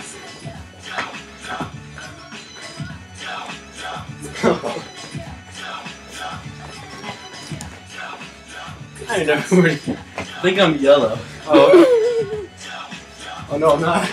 I never I think I'm yellow. Oh. Oh no, I'm not.